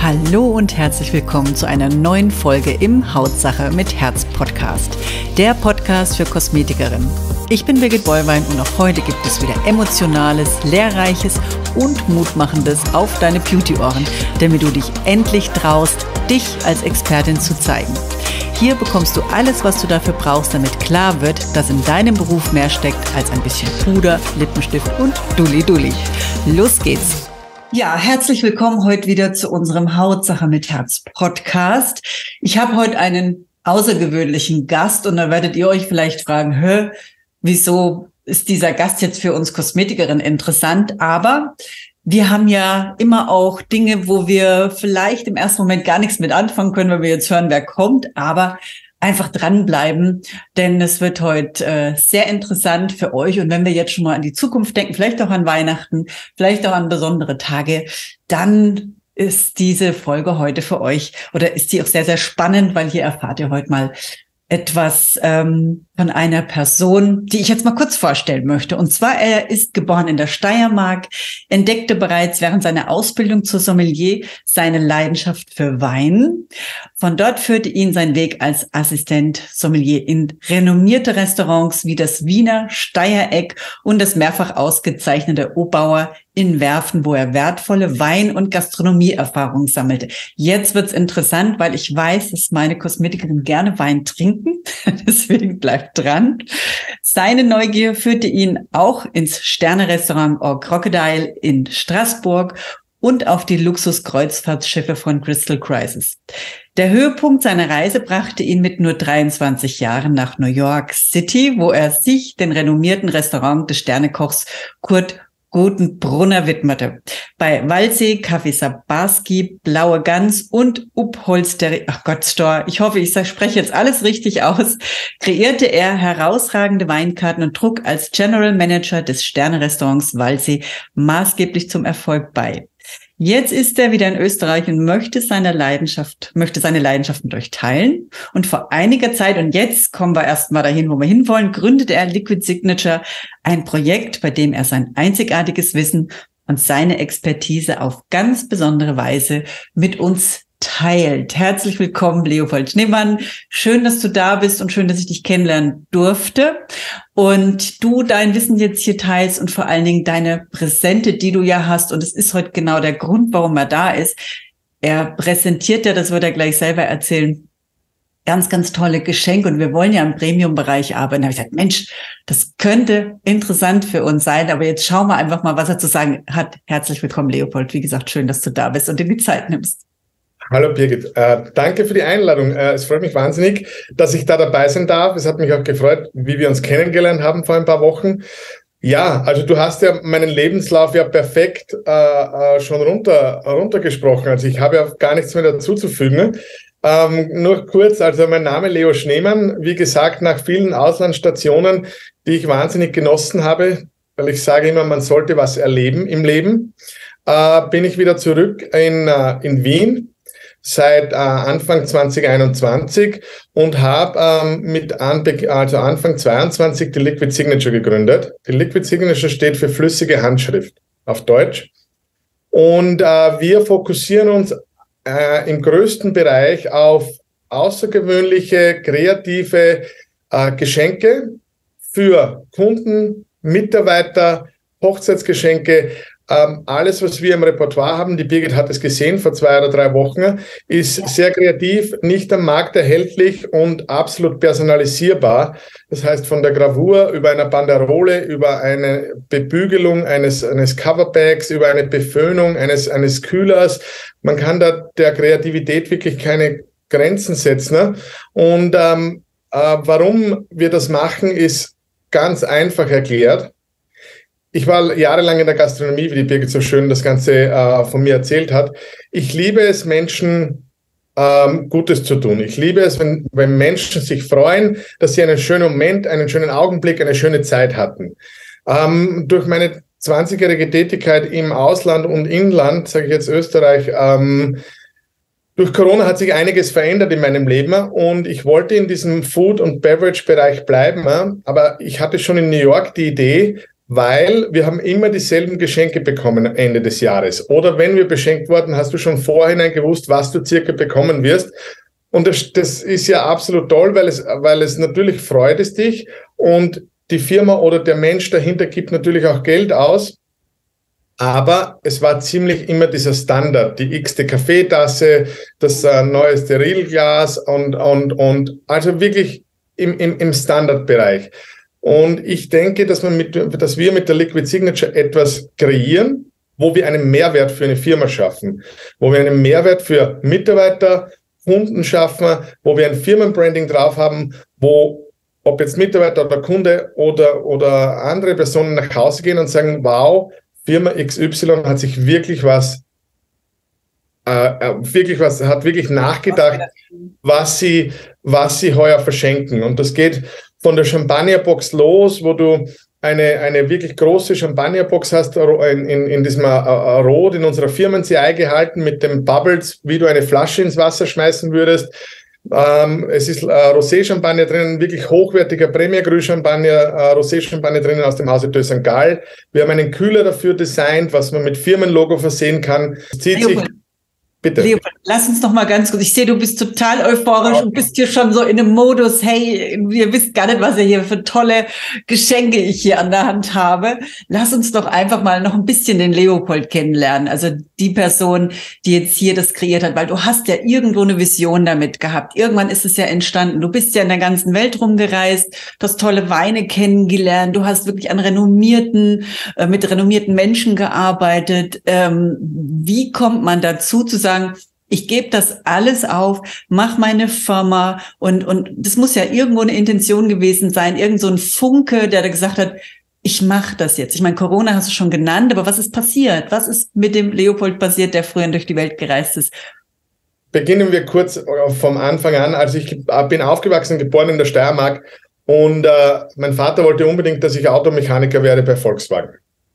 Hallo und herzlich willkommen zu einer neuen Folge im Hautsache mit Herz Podcast, der Podcast für Kosmetikerinnen. Ich bin Birgit Bollwein und auch heute gibt es wieder emotionales, lehrreiches und mutmachendes auf deine Beauty-Ohren, damit du dich endlich traust, dich als Expertin zu zeigen. Hier bekommst du alles, was du dafür brauchst, damit klar wird, dass in deinem Beruf mehr steckt als ein bisschen Puder, Lippenstift und Dulli-Dulli. Los geht's! Ja, herzlich willkommen heute wieder zu unserem Hautsache mit Herz Podcast. Ich habe heute einen außergewöhnlichen Gast und da werdet ihr euch vielleicht fragen, wieso ist dieser Gast jetzt für uns Kosmetikerinnen interessant? Aber wir haben ja immer auch Dinge, wo wir vielleicht im ersten Moment gar nichts mit anfangen können, wenn wir jetzt hören, wer kommt, aber einfach dranbleiben, denn es wird heute sehr interessant für euch. Und wenn wir jetzt schon mal an die Zukunft denken, vielleicht auch an Weihnachten, vielleicht auch an besondere Tage, dann ist diese Folge heute für euch oder ist die auch sehr, sehr spannend, weil hier erfahrt ihr heute mal etwas von einer Person, die ich jetzt mal kurz vorstellen möchte. Und zwar, er ist geboren in der Steiermark, entdeckte bereits während seiner Ausbildung zur Sommelier seine Leidenschaft für Wein. Von dort führte ihn sein Weg als Assistent Sommelier in renommierte Restaurants wie das Wiener Steiereck und das mehrfach ausgezeichnete Obauer in Werfen, wo er wertvolle Wein- und Gastronomieerfahrungen sammelte. Jetzt wird's interessant, weil ich weiß, dass meine Kosmetikerinnen gerne Wein trinken. Deswegen bleibt dran. Seine Neugier führte ihn auch ins Sterne-Restaurant Au Crocodile in Straßburg und auf die Luxus-Kreuzfahrtschiffe von Crystal Crisis. Der Höhepunkt seiner Reise brachte ihn mit nur 23 Jahren nach New York City, wo er sich den renommierten Restaurant des Sternekochs Kurt Gutenbrunner widmete. Bei Waldsee, Café Sabarski, Blaue Gans und Upholsterie, Store, ich hoffe, ich spreche jetzt alles richtig aus, kreierte er herausragende Weinkarten und trug als General Manager des Sterne-Restaurants Waldsee maßgeblich zum Erfolg bei. Jetzt ist er wieder in Österreich und möchte seine Leidenschaften durchteilen. Und vor einiger Zeit, und jetzt kommen wir erstmal dahin, wo wir hinwollen, gründete er Liquid Signature, ein Projekt, bei dem er sein einzigartiges Wissen und seine Expertise auf ganz besondere Weise mit uns teilt. Herzlich willkommen, Leopold Schneemann. Schön, dass du da bist und schön, dass ich dich kennenlernen durfte. Und du dein Wissen jetzt hier teilst und vor allen Dingen deine Präsente, die du ja hast. Und es ist heute genau der Grund, warum er da ist. Er präsentiert ja, das wird er gleich selber erzählen, ganz, ganz tolle Geschenke. Und wir wollen ja im Premium-Bereich arbeiten. Da habe ich gesagt, Mensch, das könnte interessant für uns sein. Aber jetzt schauen wir einfach mal, was er zu sagen hat. Herzlich willkommen, Leopold. Wie gesagt, schön, dass du da bist und dir die Zeit nimmst. Hallo Birgit, danke für die Einladung. Es freut mich wahnsinnig, dass ich da dabei sein darf. Es hat mich auch gefreut, wie wir uns kennengelernt haben vor ein paar Wochen. Ja, also du hast ja meinen Lebenslauf ja perfekt schon runtergesprochen. Also ich habe ja gar nichts mehr dazuzufügen. Nur kurz, also mein Name Leo Schneemann, wie gesagt, nach vielen Auslandsstationen, die ich wahnsinnig genossen habe, weil ich sage immer, man sollte was erleben im Leben, bin ich wieder zurück in Wien seit Anfang 2021 und habe Anfang 22 die Liquid Signature gegründet. Die Liquid Signature steht für flüssige Handschrift auf Deutsch. Und wir fokussieren uns im größten Bereich auf außergewöhnliche, kreative Geschenke für Kunden, Mitarbeiter, Hochzeitsgeschenke. Alles, was wir im Repertoire haben, die Birgit hat es gesehen vor 2 oder 3 Wochen, ist sehr kreativ, nicht am Markt erhältlich und absolut personalisierbar. Das heißt, von der Gravur über eine Banderole, über eine Bebügelung eines Coverbags, über eine Beföhnung eines Kühlers. Man kann da der Kreativität wirklich keine Grenzen setzen. Ne? Und warum wir das machen, ist ganz einfach erklärt. Ich war jahrelang in der Gastronomie, wie die Birgit so schön das Ganze von mir erzählt hat. Ich liebe es, Menschen Gutes zu tun. Ich liebe es, wenn Menschen sich freuen, dass sie einen schönen Moment, einen schönen Augenblick, eine schöne Zeit hatten. Durch meine 20-jährige Tätigkeit im Ausland und Inland, sage ich jetzt Österreich, durch Corona hat sich einiges verändert in meinem Leben und ich wollte in diesem Food- und Beverage-Bereich bleiben, aber ich hatte schon in New York die Idee, weil wir haben immer dieselben Geschenke bekommen am Ende des Jahres. Oder wenn wir beschenkt wurden, hast du schon vorhinein gewusst, was du circa bekommen wirst. Und das ist ja absolut toll, weil es natürlich freut es dich und die Firma oder der Mensch dahinter gibt natürlich auch Geld aus. Aber es war ziemlich immer dieser Standard, die x-te Kaffeetasse, das neue Sterilglas und also wirklich im Standardbereich. Und ich denke, dass wir mit der Liquid Signature etwas kreieren, wo wir einen Mehrwert für eine Firma schaffen, wo wir einen Mehrwert für Mitarbeiter, Kunden schaffen, wo wir ein Firmenbranding drauf haben, wo ob jetzt Mitarbeiter oder Kunde oder andere Personen nach Hause gehen und sagen, wow, Firma XY hat sich hat wirklich nachgedacht, was sie heuer verschenken. Und das geht von der Champagnerbox los, wo du eine wirklich große Champagnerbox hast, in diesem Rot in unserer Firmen-CI gehalten mit den Bubbles, wie du eine Flasche ins Wasser schmeißen würdest. Es ist Rosé-Champagner drinnen, wirklich hochwertiger Premier Cru Champagner, Rosé-Champagner drinnen aus dem Hause de St. Gall. Wir haben einen Kühler dafür designt, was man mit Firmenlogo versehen kann. Das zieht sich. Bitte. Leopold, lass uns noch mal ganz kurz. Ich sehe, du bist total euphorisch und bist hier schon so in einem Modus, hey, ihr wisst gar nicht, was ihr hier für tolle Geschenke ich hier an der Hand habe. Lass uns doch einfach mal noch ein bisschen den Leopold kennenlernen. Also die Person, die jetzt hier das kreiert hat, weil du hast ja irgendwo eine Vision damit gehabt. Irgendwann ist es ja entstanden. Du bist ja in der ganzen Welt rumgereist, du hast tolle Weine kennengelernt, du hast wirklich mit renommierten Menschen gearbeitet. Wie kommt man dazu zu sagen, ich gebe das alles auf, mach meine Firma und das muss ja irgendwo eine Intention gewesen sein, irgend so ein Funke, der da gesagt hat, ich mache das jetzt. Ich meine, Corona hast du schon genannt, aber was ist passiert? Was ist mit dem Leopold passiert, der früher durch die Welt gereist ist? Beginnen wir kurz vom Anfang an. Also ich bin aufgewachsen, geboren in der Steiermark und mein Vater wollte unbedingt, dass ich Automechaniker werde bei Volkswagen.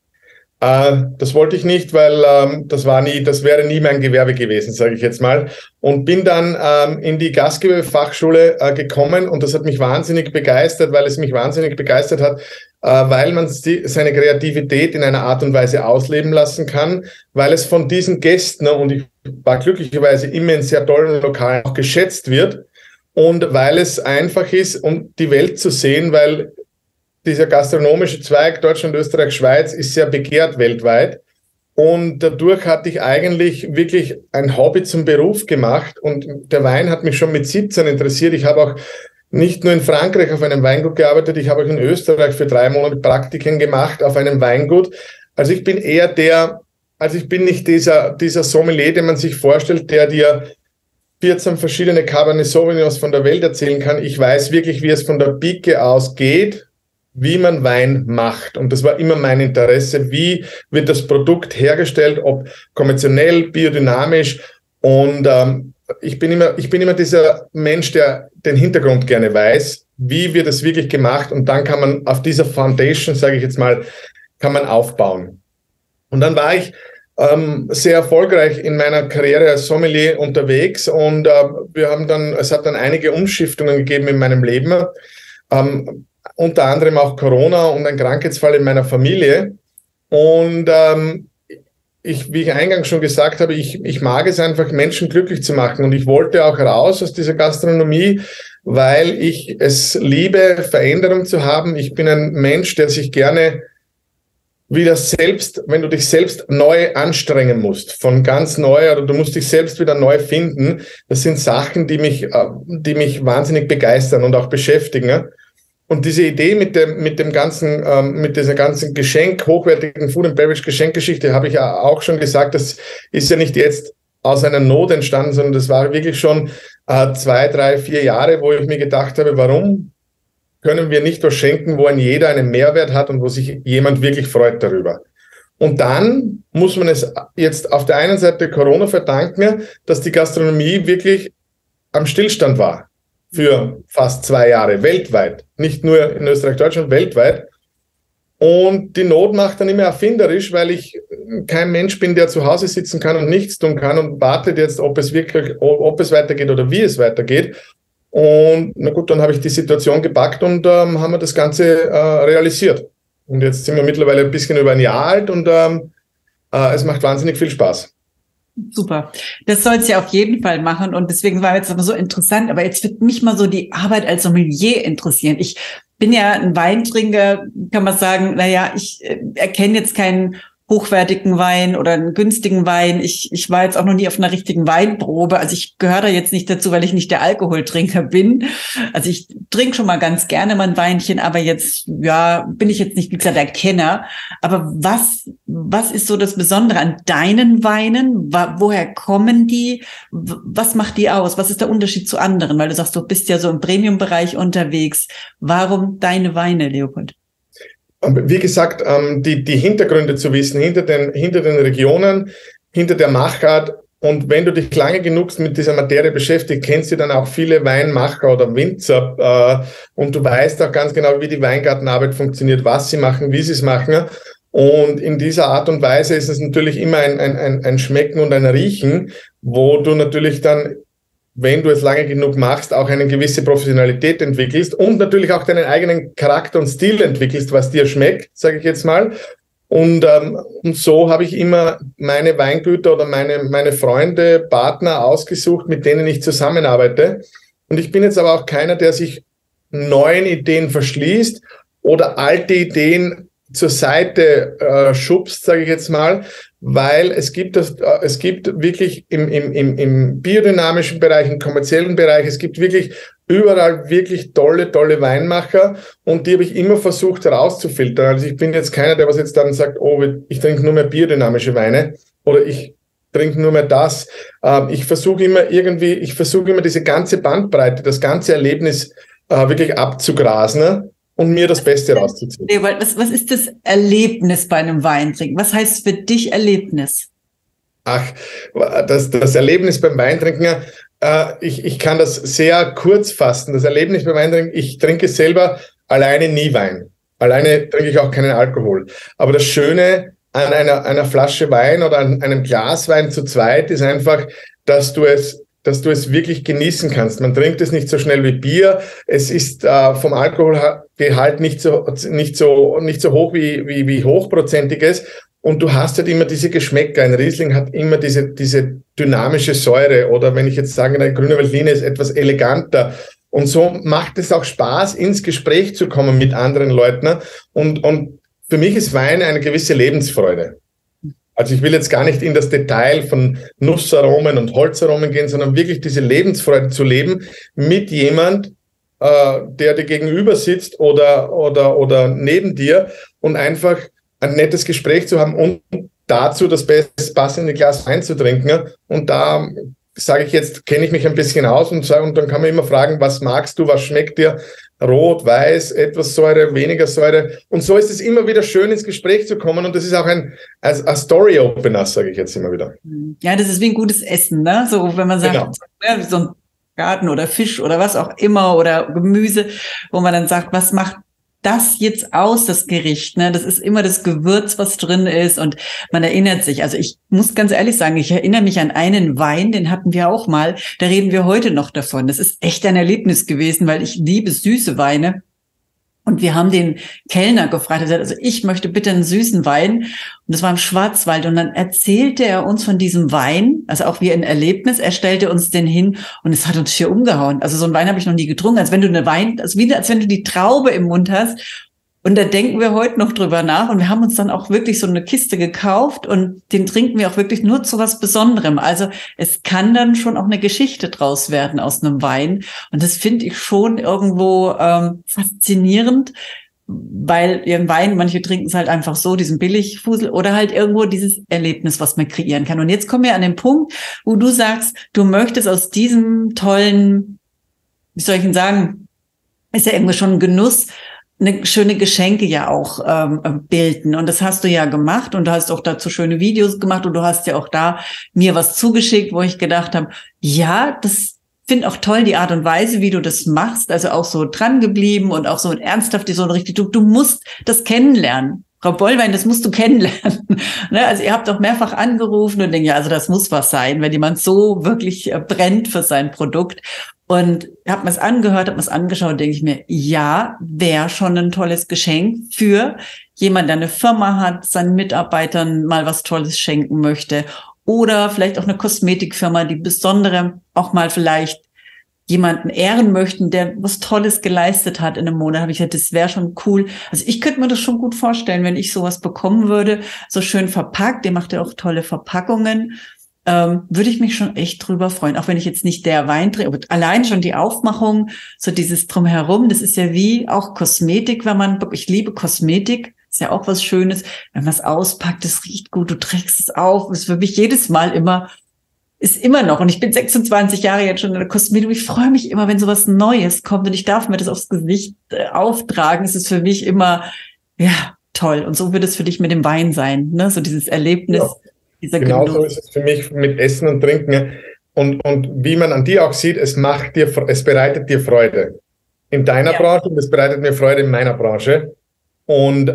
Das wollte ich nicht, weil das wäre nie mein Gewerbe gewesen, sage ich jetzt mal. Und bin dann in die Gastgewerbefachschule gekommen und das hat mich wahnsinnig begeistert, weil es mich wahnsinnig begeistert hat, weil man seine Kreativität in einer Art und Weise ausleben lassen kann, weil es von diesen Gästen, und ich war glücklicherweise immer in sehr tollen Lokalen auch geschätzt wird und weil es einfach ist, um die Welt zu sehen, weil dieser gastronomische Zweig Deutschland, Österreich, Schweiz ist sehr begehrt weltweit und dadurch hatte ich eigentlich wirklich ein Hobby zum Beruf gemacht und der Wein hat mich schon mit 17 interessiert. Ich habe auch nicht nur in Frankreich auf einem Weingut gearbeitet, ich habe auch in Österreich für 3 Monate Praktiken gemacht auf einem Weingut. Also ich bin ich bin nicht dieser Sommelier, den man sich vorstellt, der dir 14 verschiedene Cabernet Sauvignons von der Welt erzählen kann. Ich weiß wirklich, wie es von der Pike aus geht, wie man Wein macht. Und das war immer mein Interesse. Wie wird das Produkt hergestellt, ob konventionell, biodynamisch. Und ich bin immer dieser Mensch, der den Hintergrund gerne weiß. Wie wird es wirklich gemacht? Und dann kann man auf dieser Foundation, sage ich jetzt mal, kann man aufbauen. Und dann war ich sehr erfolgreich in meiner Karriere als Sommelier unterwegs und es hat dann einige Umschiftungen gegeben in meinem Leben. Unter anderem auch Corona und ein Krankheitsfall in meiner Familie. Und wie ich eingangs schon gesagt habe, ich mag es einfach, Menschen glücklich zu machen. Und ich wollte auch raus aus dieser Gastronomie, weil ich es liebe, Veränderung zu haben. Ich bin ein Mensch, der sich gerne wieder selbst, wenn du dich selbst neu anstrengen musst, von ganz neu, oder du musst dich selbst wieder neu finden, das sind Sachen, die mich wahnsinnig begeistern und auch beschäftigen. Und diese Idee mit dieser ganzen hochwertigen Food and Beverage Geschenkgeschichte, habe ich ja auch schon gesagt, das ist ja nicht jetzt aus einer Not entstanden, sondern das war wirklich schon 2, 3, 4 Jahre, wo ich mir gedacht habe, warum können wir nicht was schenken, wo jeder einen Mehrwert hat und wo sich jemand wirklich freut darüber. Und dann muss man es jetzt auf der einen Seite Corona verdanken, dass die Gastronomie wirklich am Stillstand war. Für fast 2 Jahre, weltweit. Nicht nur in Österreich, Deutschland, weltweit. Und die Not macht dann immer erfinderisch, weil ich kein Mensch bin, der zu Hause sitzen kann und nichts tun kann und wartet jetzt, ob es weitergeht oder wie es weitergeht. Und na gut, dann habe ich die Situation gepackt und haben wir das Ganze realisiert. Und jetzt sind wir mittlerweile ein bisschen über ein Jahr alt und es macht wahnsinnig viel Spaß. Super. Das soll es ja auf jeden Fall machen. Und deswegen war jetzt aber so interessant. Aber jetzt wird mich mal so die Arbeit als Sommelier interessieren. Ich bin ja ein Weintrinker, kann man sagen, naja, ich erkenne jetzt keinen hochwertigen Wein oder einen günstigen Wein. Ich war jetzt auch noch nie auf einer richtigen Weinprobe. Also ich gehöre da jetzt nicht dazu, weil ich nicht der Alkoholtrinker bin. Also ich trinke schon mal ganz gerne mal ein Weinchen, aber jetzt, ja, bin ich jetzt nicht, wie gesagt, der Kenner. Aber was ist so das Besondere an deinen Weinen? Woher kommen die? Was macht die aus? Was ist der Unterschied zu anderen? Weil du sagst, du bist ja so im Premium-Bereich unterwegs. Warum deine Weine, Leopold? Wie gesagt, die Hintergründe zu wissen, hinter den Regionen, hinter der Machart. Und wenn du dich lange genug mit dieser Materie beschäftigst, kennst du dann auch viele Weinmacher oder Winzer und du weißt auch ganz genau, wie die Weingartenarbeit funktioniert, was sie machen, wie sie es machen. Und in dieser Art und Weise ist es natürlich immer ein Schmecken und ein Riechen, wo du natürlich dann, wenn du es lange genug machst, auch eine gewisse Professionalität entwickelst und natürlich auch deinen eigenen Charakter und Stil entwickelst, was dir schmeckt, sage ich jetzt mal. Und so habe ich immer meine Weingüter oder meine Freunde, Partner ausgesucht, mit denen ich zusammenarbeite. Und ich bin jetzt aber auch keiner, der sich neuen Ideen verschließt oder alte Ideen zur Seite schubst, sage ich jetzt mal, weil es gibt wirklich im biodynamischen Bereich, im kommerziellen Bereich, es gibt wirklich überall wirklich tolle Weinmacher und die habe ich immer versucht herauszufiltern. Also ich bin jetzt keiner, der was jetzt dann sagt, oh, ich trinke nur mehr biodynamische Weine oder ich trinke nur mehr das. Ich versuche immer diese ganze Bandbreite, das ganze Erlebnis wirklich abzugrasen, ne? Und mir das Beste rauszuziehen. Was ist das Erlebnis bei einem Weintrinken? Was heißt für dich Erlebnis? Ach, das Erlebnis beim Weintrinken, ich kann das sehr kurz fassen. Das Erlebnis beim Weintrinken, ich trinke selber alleine nie Wein. Alleine trinke ich auch keinen Alkohol. Aber das Schöne an einer Flasche Wein oder an einem Glas Wein zu zweit ist einfach, dass du es wirklich genießen kannst. Man trinkt es nicht so schnell wie Bier. Es ist vom Alkoholgehalt nicht so hoch wie hochprozentiges. Und du hast halt immer diese Geschmäcker. Ein Riesling hat immer diese dynamische Säure. Oder wenn ich jetzt sage, eine grüne Veltliner ist etwas eleganter. Und so macht es auch Spaß, ins Gespräch zu kommen mit anderen Leuten. Und für mich ist Wein eine gewisse Lebensfreude. Also ich will jetzt gar nicht in das Detail von Nussaromen und Holzaromen gehen, sondern wirklich diese Lebensfreude zu leben mit jemand, der dir gegenüber sitzt oder neben dir und einfach ein nettes Gespräch zu haben und dazu das passende Glas Wein zu trinken. Und da sage ich jetzt, kenne ich mich ein bisschen aus und dann kann man immer fragen, was magst du, was schmeckt dir? Rot, weiß, etwas Säure, weniger Säure. Und so ist es immer wieder schön, ins Gespräch zu kommen. Und das ist auch ein Story-Opener, sage ich jetzt immer wieder. Ja, das ist wie ein gutes Essen, ne? So, wenn man sagt, genau, so ein Garten oder Fisch oder was auch immer oder Gemüse, wo man dann sagt, was macht das jetzt aus, das Gericht, ne? Das ist immer das Gewürz, was drin ist und man erinnert sich. Also ich muss ganz ehrlich sagen, ich erinnere mich an einen Wein, den hatten wir auch mal, da reden wir heute noch davon. Das ist echt ein Erlebnis gewesen, weil ich liebe süße Weine. Und wir haben den Kellner gefragt, er sagt, also ich möchte bitte einen süßen Wein. Und das war im Schwarzwald. Und dann erzählte er uns von diesem Wein, also auch wie ein Erlebnis. Er stellte uns den hin und es hat uns hier umgehauen. Also so einen Wein habe ich noch nie getrunken. Als wenn du als wenn du die Traube im Mund hast. Und da denken wir heute noch drüber nach. Und wir haben uns dann auch wirklich so eine Kiste gekauft und den trinken wir auch wirklich nur zu was Besonderem. Also es kann dann schon auch eine Geschichte draus werden aus einem Wein. Und das finde ich schon irgendwo faszinierend, weil ihren Wein, manche trinken es halt einfach so, diesen Billigfusel oder halt irgendwo dieses Erlebnis, was man kreieren kann. Und jetzt kommen wir an den Punkt, wo du sagst, du möchtest aus diesem tollen, wie soll ich denn sagen, ist ja irgendwie schon ein Genuss, eine schöne Geschenke ja auch bilden. Und das hast du ja gemacht und du hast auch dazu schöne Videos gemacht und du hast ja auch da mir was zugeschickt, wo ich gedacht habe, ja, das finde auch toll, die Art und Weise, wie du das machst, also auch so dran geblieben und auch so ernsthaft, so richtig, du musst das kennenlernen. Frau Bollwein, das musst du kennenlernen. Ne? Also ihr habt auch mehrfach angerufen und denkt, ja, also das muss was sein, wenn jemand so wirklich brennt für sein Produkt. Und habe mir es angehört, habe mir es angeschaut, denke ich mir, ja, wäre schon ein tolles Geschenk für jemand, der eine Firma hat, seinen Mitarbeitern mal was Tolles schenken möchte. Oder vielleicht auch eine Kosmetikfirma, die besondere auch mal vielleicht jemanden ehren möchten, der was Tolles geleistet hat in einem Monat. Habe ich gesagt, das wäre schon cool. Also ich könnte mir das schon gut vorstellen, wenn ich sowas bekommen würde, so schön verpackt. Der macht ja auch tolle Verpackungen. Würde ich mich schon echt drüber freuen. Auch wenn ich jetzt nicht der Weinträger, aber allein schon die Aufmachung, so dieses Drumherum, das ist ja wie auch Kosmetik, ich liebe Kosmetik, ist ja auch was Schönes. Wenn man es auspackt, es riecht gut, du trägst es auf, ist für mich jedes Mal ist immer noch, und ich bin 26 Jahre jetzt schon in der Kosmetik, ich freue mich immer, wenn sowas Neues kommt und ich darf mir das aufs Gesicht auftragen. Es ist für mich immer, ja, toll. Und so wird es für dich mit dem Wein sein, ne? So dieses Erlebnis. Ja. Genauso ist es für mich mit Essen und Trinken. Ja. Und wie man an dir auch sieht, es bereitet dir Freude in deiner Branche und es bereitet mir Freude in meiner Branche. Und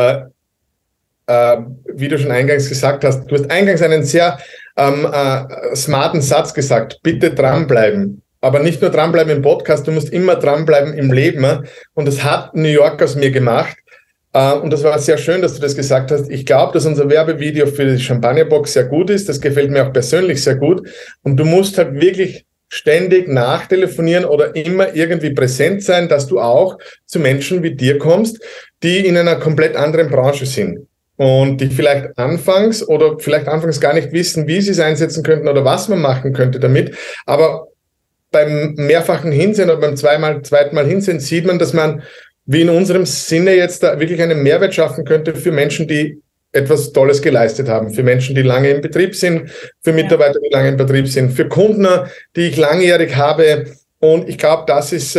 wie du schon eingangs gesagt hast, du hast eingangs einen sehr smarten Satz gesagt, bitte dranbleiben. Aber nicht nur dranbleiben im Podcast, du musst immer dranbleiben im Leben. Und das hat New York aus mir gemacht. Und das war sehr schön, dass du das gesagt hast. Ich glaube, dass unser Werbevideo für die Champagnerbox sehr gut ist. Das gefällt mir auch persönlich sehr gut. Und du musst halt wirklich ständig nachtelefonieren oder immer irgendwie präsent sein, dass du auch zu Menschen wie dir kommst, die in einer komplett anderen Branche sind. Und die vielleicht anfangs gar nicht wissen, wie sie es einsetzen könnten oder was man machen könnte damit. Aber beim mehrfachen Hinsehen oder beim zweiten Mal Hinsehen sieht man, dass man wie in unserem Sinne jetzt da wirklich einen Mehrwert schaffen könnte für Menschen, die etwas Tolles geleistet haben, für Menschen, die lange im Betrieb sind, für Mitarbeiter, die lange im Betrieb sind, für Kunden, die ich langjährig habe. Und ich glaube, das ist,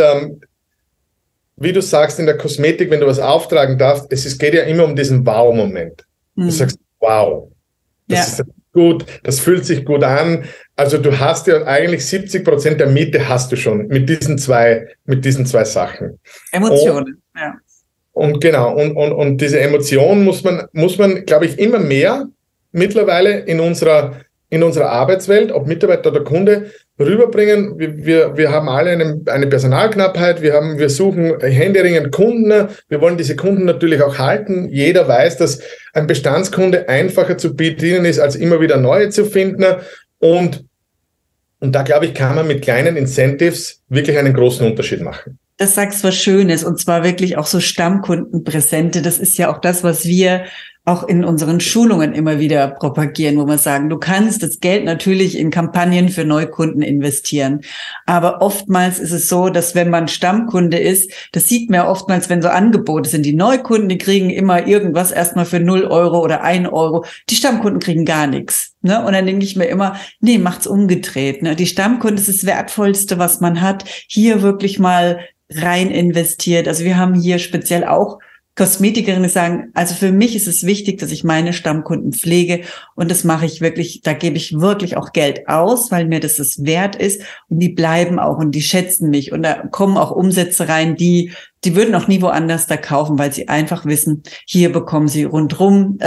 wie du sagst, in der Kosmetik, wenn du was auftragen darfst, geht ja immer um diesen Wow-Moment. Du sagst, wow, das ist gut, das fühlt sich gut an. Also du hast ja eigentlich 70% der Miete hast du schon mit diesen zwei Sachen. Emotionen, Und genau, und diese Emotion muss man, glaube ich, immer mehr mittlerweile in unserer Arbeitswelt, ob Mitarbeiter oder Kunde, rüberbringen. Wir haben alle eine Personalknappheit, wir suchen händeringend Kunden, wir wollen diese Kunden natürlich auch halten. Jeder weiß, dass ein Bestandskunde einfacher zu bedienen ist, als immer wieder neue zu finden. Und da, glaube ich, kann man mit kleinen Incentives wirklich einen großen Unterschied machen. Das sagst was Schönes, und zwar wirklich auch so Stammkundenpräsente. Das ist ja auch das, was wir auch in unseren Schulungen immer wieder propagieren, wo wir sagen, du kannst das Geld natürlich in Kampagnen für Neukunden investieren. Aber oftmals ist es so, dass wenn man Stammkunde ist, das sieht man ja oftmals, wenn so Angebote sind. Die Neukunden, die kriegen immer irgendwas erstmal für 0 Euro oder 1 Euro. Die Stammkunden kriegen gar nichts. Ne? Und dann denke ich mir immer, nee, macht's umgedreht. Ne? Die Stammkunde ist das Wertvollste, was man hat. Hier wirklich mal rein investiert. Also wir haben hier speziell auch Kosmetikerinnen, die sagen, also für mich ist es wichtig, dass ich meine Stammkunden pflege, und das mache ich wirklich, da gebe ich wirklich auch Geld aus, weil mir das wert ist, und die bleiben auch und die schätzen mich, und da kommen auch Umsätze rein, die würden auch nie woanders da kaufen, weil sie einfach wissen, hier bekommen sie rundrum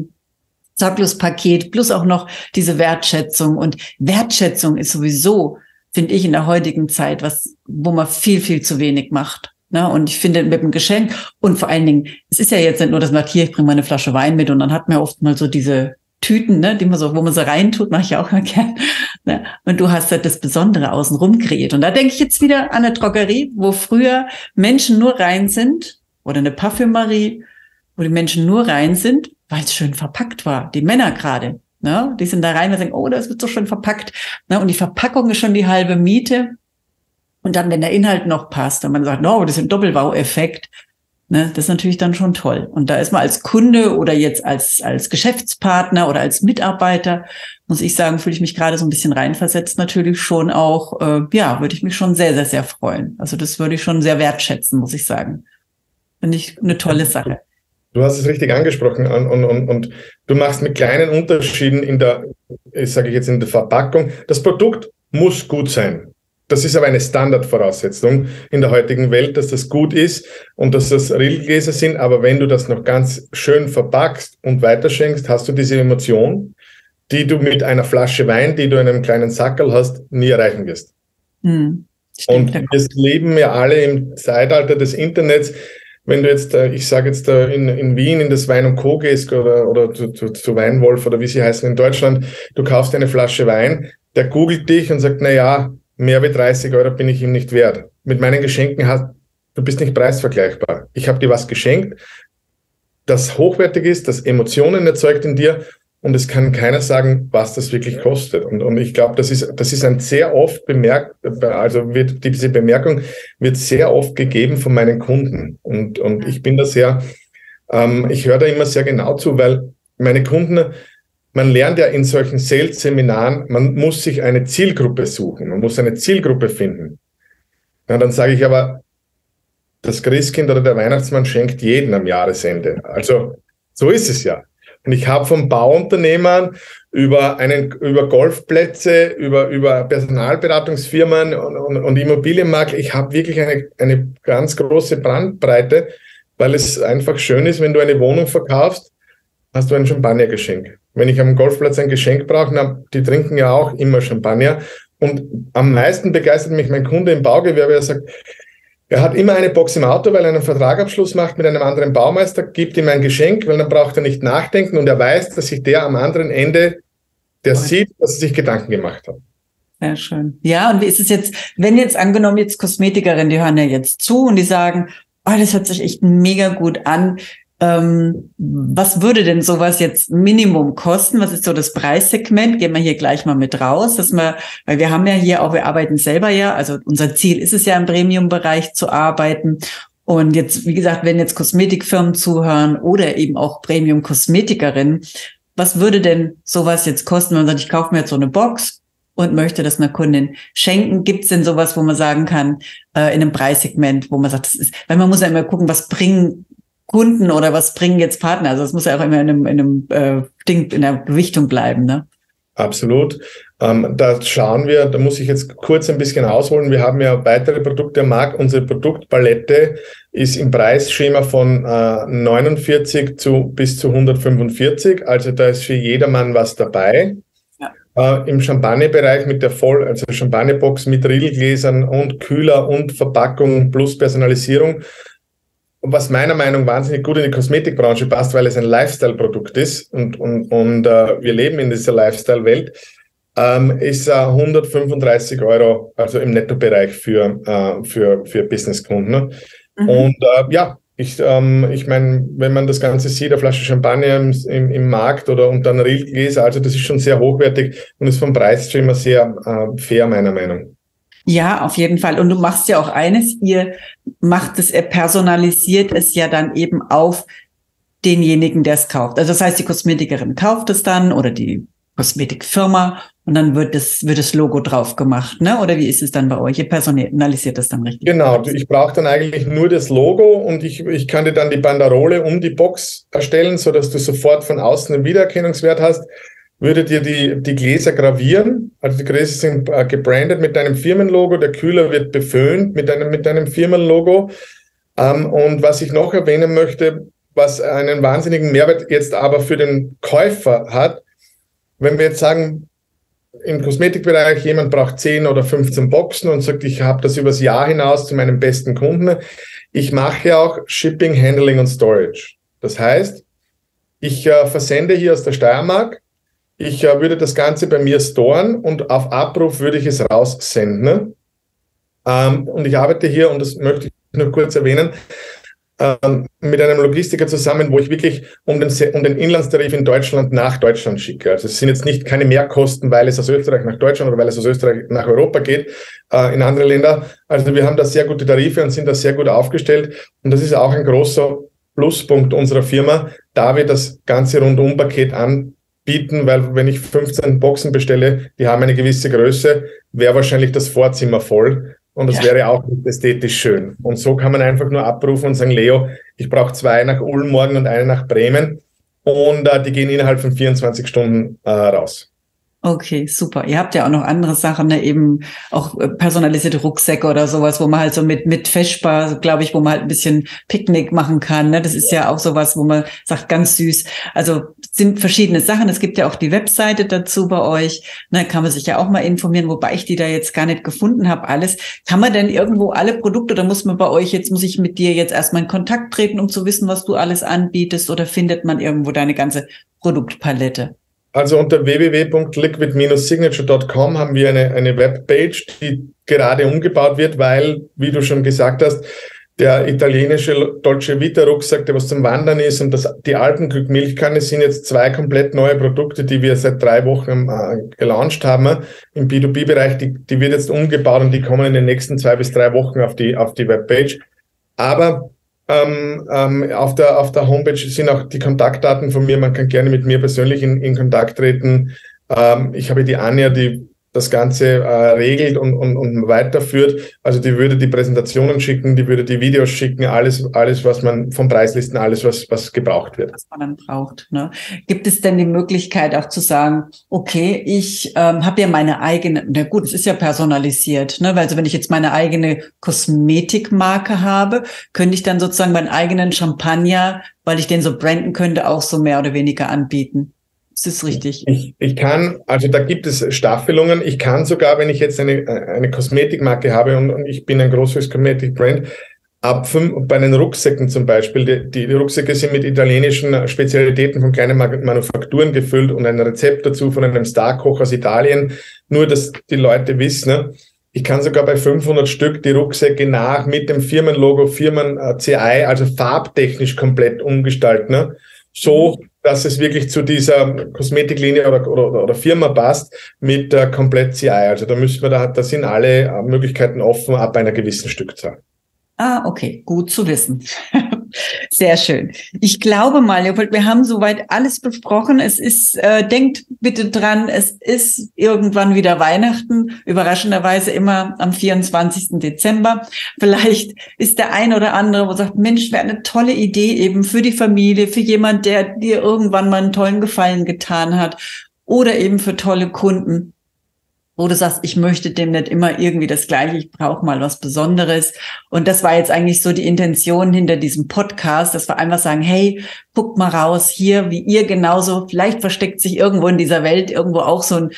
Sorglospaket plus auch noch diese Wertschätzung, und Wertschätzung ist sowieso, finde ich, in der heutigen Zeit wo man viel, viel zu wenig macht. Ne? Und ich finde, mit dem Geschenk, und vor allen Dingen, es ist ja jetzt nicht nur, dass man sagt, hier, ich bringe mal eine Flasche Wein mit, und dann hat man oft mal so diese Tüten, ne, wo man so reintut, mache ich ja auch immer gern. Ne? Und du hast halt das Besondere außenrum kreiert. Und da denke ich jetzt wieder an eine Drogerie, wo früher Menschen nur rein sind, oder eine Parfümerie, wo die Menschen nur rein sind, weil es schön verpackt war. Die Männer gerade. Ne? Die sind da rein und sagen, oh, das wird so schön verpackt. Ne? Und die Verpackung ist schon die halbe Miete. Und dann, wenn der Inhalt noch passt und man sagt, no, das ist ein Doppelbau-Effekt, ne, das ist natürlich dann schon toll. Und da ist man als Kunde oder jetzt als Geschäftspartner oder als Mitarbeiter, muss ich sagen, fühle ich mich gerade so ein bisschen reinversetzt, natürlich schon auch, würde ich mich schon sehr, sehr, sehr freuen. Also das würde ich schon sehr wertschätzen, muss ich sagen. Finde ich eine tolle Sache. Du hast es richtig angesprochen, und du machst mit kleinen Unterschieden in der Verpackung. Das Produkt muss gut sein. Das ist aber eine Standardvoraussetzung in der heutigen Welt, dass das gut ist und dass das Riegelgläser sind. Aber wenn du das noch ganz schön verpackst und weiterschenkst, hast du diese Emotion, die du mit einer Flasche Wein, die du in einem kleinen Sackerl hast, nie erreichen wirst. Stimmt, und wir leben ja alle im Zeitalter des Internets. wenn du jetzt, ich sage jetzt in Wien in das Wein und Co. gehst oder zu Weinwolf oder wie sie heißen in Deutschland, du kaufst eine Flasche Wein, der googelt dich und sagt, na ja, mehr wie 30 Euro bin ich ihm nicht wert. Mit meinen Geschenken du bist nicht preisvergleichbar. Ich habe dir was geschenkt, das hochwertig ist, das Emotionen erzeugt in dir und es kann keiner sagen, was das wirklich kostet. Und ich glaube, das ist ein sehr oft diese Bemerkung wird sehr oft gegeben von meinen Kunden. Und ich bin da ich höre da immer sehr genau zu, weil meine Kunden, man lernt ja in solchen Sales-Seminaren, man muss sich eine Zielgruppe suchen, man muss eine Zielgruppe finden. Ja, dann sage ich aber, das Christkind oder der Weihnachtsmann schenkt jeden am Jahresende. Also so ist es ja. Und ich habe von Bauunternehmern über Golfplätze, über Personalberatungsfirmen und Immobilienmakler, ich habe wirklich eine ganz große Bandbreite, weil es einfach schön ist, wenn du eine Wohnung verkaufst, hast du ein Champagnergeschenk. Wenn ich am Golfplatz ein Geschenk brauche, die trinken ja auch immer Champagner. Und am meisten begeistert mich mein Kunde im Baugewerbe, der sagt, er hat immer eine Box im Auto, weil er einen Vertragabschluss macht mit einem anderen Baumeister, gibt ihm ein Geschenk, weil dann braucht er nicht nachdenken und er weiß, dass sich der am anderen Ende, der sieht, dass er sich Gedanken gemacht hat. Sehr schön. Ja, und wie ist es jetzt, wenn jetzt angenommen jetzt Kosmetikerinnen, die hören ja jetzt zu und die sagen, oh, das hört sich echt mega gut an. Was würde denn sowas jetzt Minimum kosten? Was ist so das Preissegment? Gehen wir hier gleich mal mit raus, weil wir haben ja hier auch, wir arbeiten selber ja, also unser Ziel ist es ja im Premium-Bereich zu arbeiten. Und jetzt, wie gesagt, wenn jetzt Kosmetikfirmen zuhören oder eben auch Premium-Kosmetikerinnen, was würde denn sowas jetzt kosten, wenn man sagt, ich kaufe mir jetzt so eine Box und möchte das einer Kundin schenken? Gibt es denn sowas, wo man sagen kann, in einem Preissegment, wo man sagt, das ist, weil man muss ja immer gucken, was bringen Kunden oder was bringen jetzt Partner? Also es muss ja auch immer in der Gewichtung bleiben, ne? Absolut. Da schauen wir, da muss ich jetzt kurz ein bisschen ausholen. Wir haben ja weitere Produkte am Markt. Unsere Produktpalette ist im Preisschema von 49 bis zu 145. Also da ist für jedermann was dabei. Ja. Im Champagnerbereich mit der also Champagnerbox mit Riegelgläsern und Kühler und Verpackung plus Personalisierung, was meiner Meinung nach wahnsinnig gut in die Kosmetikbranche passt, weil es ein Lifestyle-Produkt ist und wir leben in dieser Lifestyle-Welt, ist 135 Euro, also im Nettobereich für Businesskunden. Mhm. Und ich meine, wenn man das Ganze sieht, eine Flasche Champagner im Markt und dann Riegelgläser, also das ist schon sehr hochwertig und ist vom Preisschema sehr fair, meiner Meinung nach. Ja, auf jeden Fall. Und du machst ja auch eines, ihr personalisiert es ja dann eben auf denjenigen, der es kauft. Also das heißt, die Kosmetikerin kauft es dann oder die Kosmetikfirma und dann wird das Logo drauf gemacht, ne? Oder wie ist es dann bei euch? Ihr personalisiert das dann richtig? Genau, ich brauche dann eigentlich nur das Logo und ich kann dir dann die Banderole um die Box erstellen, sodass du sofort von außen einen Wiedererkennungswert hast. Würde dir die Gläser gravieren, also die Gläser sind gebrandet mit deinem Firmenlogo, der Kühler wird beföhnt mit deinem Firmenlogo. Und was ich noch erwähnen möchte, was einen wahnsinnigen Mehrwert jetzt aber für den Käufer hat, wenn wir jetzt sagen, im Kosmetikbereich, jemand braucht 10 oder 15 Boxen und sagt, ich habe das übers Jahr hinaus zu meinem besten Kunden. Ich mache ja auch Shipping, Handling und Storage. Das heißt, ich versende hier aus der Steiermark. Ich würde das Ganze bei mir storen und auf Abruf würde ich es raussenden. Und ich arbeite hier, und das möchte ich nur kurz erwähnen, mit einem Logistiker zusammen, wo ich wirklich um den Inlandstarif in Deutschland nach Deutschland schicke. Also es sind jetzt nicht keine Mehrkosten, weil es aus Österreich nach Deutschland oder weil es aus Österreich nach Europa geht, in andere Länder. Also wir haben da sehr gute Tarife und sind da sehr gut aufgestellt. Und das ist auch ein großer Pluspunkt unserer Firma, da wir das ganze Rundum-Paket anbieten, weil wenn ich 15 Boxen bestelle, die haben eine gewisse Größe, wäre wahrscheinlich das Vorzimmer voll. Und das wäre auch nicht ästhetisch schön. Und so kann man einfach nur abrufen und sagen, Leo, ich brauche 2 nach Ulm morgen und 1 nach Bremen. Und die gehen innerhalb von 24 Stunden raus. Okay, super. Ihr habt ja auch noch andere Sachen, ne? Eben auch personalisierte Rucksäcke oder sowas, wo man halt so mit Feschbar, glaube ich, wo man halt ein bisschen Picknick machen kann. Ne? Das ist ja auch sowas, wo man sagt, ganz süß. Also sind verschiedene Sachen. Es gibt ja auch die Webseite dazu bei euch. Ne? Kann man sich ja auch mal informieren, wobei ich die da jetzt gar nicht gefunden habe. Alles. Kann man denn irgendwo alle Produkte, oder muss man bei euch jetzt, muss ich mit dir jetzt erstmal in Kontakt treten, um zu wissen, was du alles anbietest, oder findet man irgendwo deine ganze Produktpalette? Also unter www.liquid-signature.com haben wir eine Webpage, die gerade umgebaut wird, weil, wie du schon gesagt hast, der italienische Dolce Vita Rucksack, der was zum Wandern ist, und die Alpenglück Milchkanne sind jetzt 2 komplett neue Produkte, die wir seit 3 Wochen gelauncht haben im B2B-Bereich. Die wird jetzt umgebaut und die kommen in den nächsten 2 bis 3 Wochen auf die Webpage. Aber auf der Homepage sind auch die Kontaktdaten von mir. Man kann gerne mit mir persönlich in Kontakt treten. Ich habe die Anja, die das Ganze regelt und weiterführt. Also die würde die Präsentationen schicken, die würde die Videos schicken, alles, was man von Preislisten, alles, was gebraucht wird. Was man dann braucht. Ne? Gibt es denn die Möglichkeit auch zu sagen, okay, ich habe ja meine eigene, na gut, es ist ja personalisiert, ne? Weil also wenn ich jetzt meine eigene Kosmetikmarke habe, könnte ich dann sozusagen meinen eigenen Champagner, weil ich den so branden könnte, auch so mehr oder weniger anbieten. Ist das richtig? Ich kann, also da gibt es Staffelungen. Ich kann sogar, wenn ich jetzt eine Kosmetikmarke habe und ich bin ein großes Kosmetikbrand, bei den Rucksäcken zum Beispiel, die Rucksäcke sind mit italienischen Spezialitäten von kleinen Manufakturen gefüllt und ein Rezept dazu von einem Starkoch aus Italien. Nur, dass die Leute wissen, ne? Ich kann sogar bei 500 Stück die Rucksäcke mit dem Firmenlogo, Firmen-CI, also farbtechnisch komplett umgestalten, ne? So, dass es wirklich zu dieser Kosmetiklinie oder Firma passt mit komplett CI. Also da sind alle Möglichkeiten offen ab einer gewissen Stückzahl. Ah, okay, gut zu wissen. Sehr schön. Ich glaube mal, Leopold, wir haben soweit alles besprochen. Es ist, denkt bitte dran, es ist irgendwann wieder Weihnachten, überraschenderweise immer am 24. Dezember. Vielleicht ist der ein oder andere, wo sagt, Mensch, wäre eine tolle Idee eben für die Familie, für jemand, der dir irgendwann mal einen tollen Gefallen getan hat, oder eben für tolle Kunden, wo du sagst, ich möchte dem nicht immer irgendwie das Gleiche, ich brauche mal was Besonderes. Und das war jetzt eigentlich so die Intention hinter diesem Podcast, dass wir einfach sagen, hey, guckt mal raus, hier, wie ihr genauso, vielleicht versteckt sich irgendwo in dieser Welt irgendwo auch so ein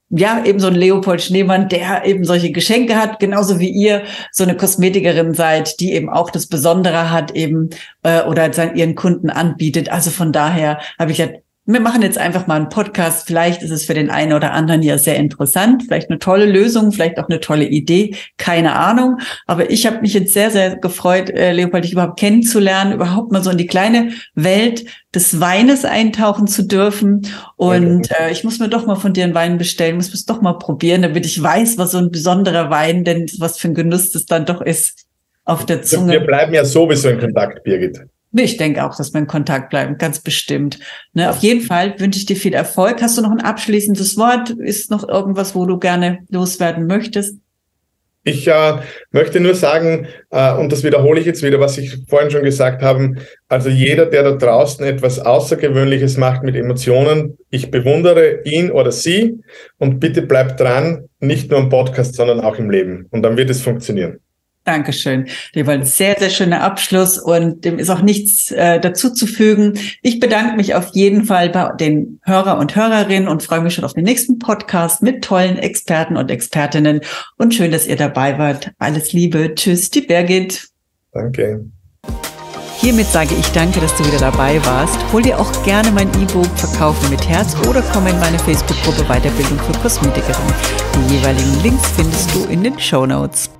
Leopold Schneemann, der eben solche Geschenke hat, genauso wie ihr so eine Kosmetikerin seid, die eben auch das Besondere hat eben oder ihren Kunden anbietet. Also von daher habe ich ja, wir machen jetzt einfach mal einen Podcast. Vielleicht ist es für den einen oder anderen ja sehr interessant. Vielleicht eine tolle Lösung, vielleicht auch eine tolle Idee. Keine Ahnung. Aber ich habe mich jetzt sehr, sehr gefreut, Leopold, dich überhaupt kennenzulernen, überhaupt mal so in die kleine Welt des Weines eintauchen zu dürfen. Und ich muss mir doch mal von dir einen Wein bestellen, muss es doch mal probieren, damit ich weiß, was so ein besonderer Wein, denn was für ein Genuss das dann doch ist auf der Zunge. Wir bleiben ja sowieso in Kontakt, Birgit. Ich denke auch, dass wir in Kontakt bleiben, ganz bestimmt. Ne, auf jeden Fall wünsche ich dir viel Erfolg. Hast du noch ein abschließendes Wort? Ist noch irgendwas, wo du gerne loswerden möchtest? Ich möchte nur sagen, und das wiederhole ich jetzt wieder, was ich vorhin schon gesagt habe, also jeder, der da draußen etwas Außergewöhnliches macht mit Emotionen, ich bewundere ihn oder sie, und bitte bleibt dran, nicht nur im Podcast, sondern auch im Leben. Und dann wird es funktionieren. Dankeschön. Das war ein sehr, sehr schöner Abschluss und dem ist auch nichts dazu zu fügen. Ich bedanke mich auf jeden Fall bei den Hörer und Hörerinnen und freue mich schon auf den nächsten Podcast mit tollen Experten und Expertinnen. Und schön, dass ihr dabei wart. Alles Liebe. Tschüss, die Birgit. Danke. Hiermit sage ich danke, dass du wieder dabei warst. Hol dir auch gerne mein E-Book Verkaufen mit Herz oder komm in meine Facebook-Gruppe Weiterbildung für Kosmetikerin. Die jeweiligen Links findest du in den Shownotes.